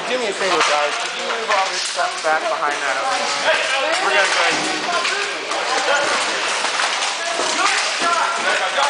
do me a favor, guys. Could you move all this stuff back behind that over there? We're gonna go ahead and use it.